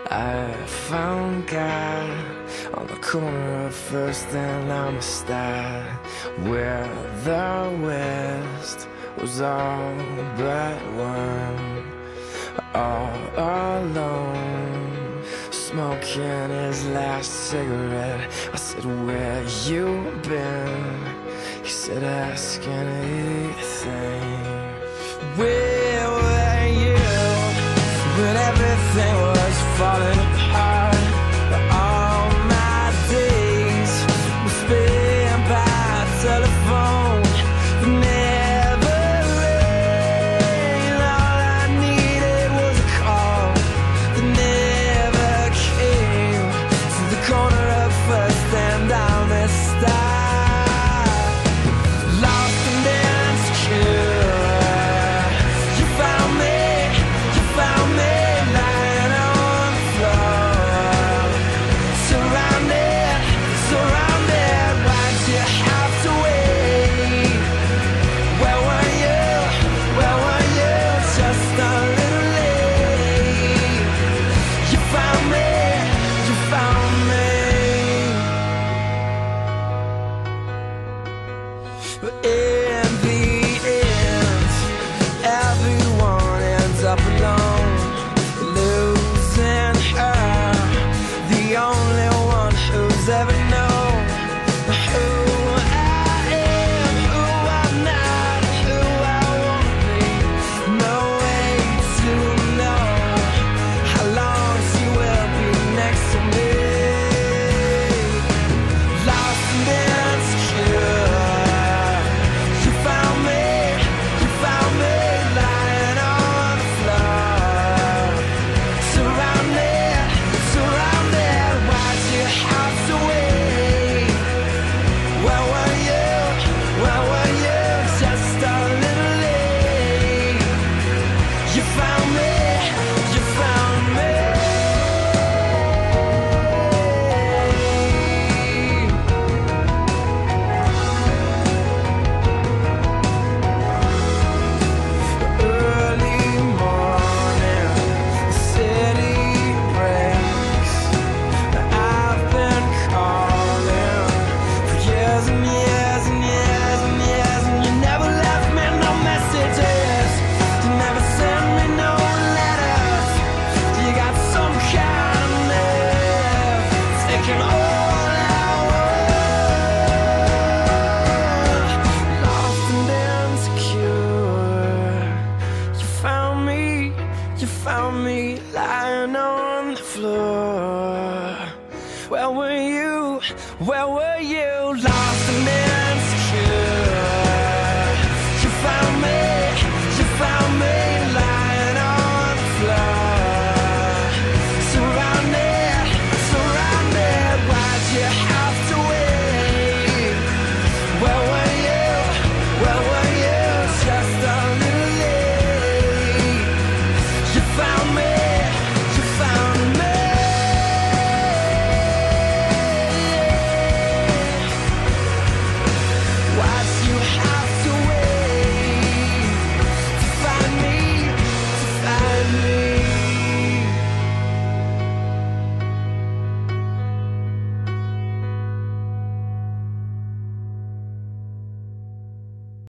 I found God on the corner of First and Amistad, where the West was all but one. All alone, smoking his last cigarette. I said, where you been? He said, ask anything. Where were you when everything was falling apart? All my days were spent by telephone. Never rain. All I needed was a call that never came. To the corner of First and Amistad, lost and insecure. You found me lying on the floor, surrounded. Why'd you have to wait? Where were you? Just a little late. You found me. But in the end, everyone ends up alone, losing her, the only one who's ever known who I am, who I'm not, who I wanna be. No way to know how long she will be next to me. Lost and insecure. You found me lying on the floor, surrounded. Why'd you have to wait? Where were you? Just a little late. You found me. Early morning, the city breaks. I've been calling for years and years, and you never left me no messages. You never sent me no letters. You got some kind of nerve, taking all I want. Lost and insecure. You found me lying on the floor. Where were you?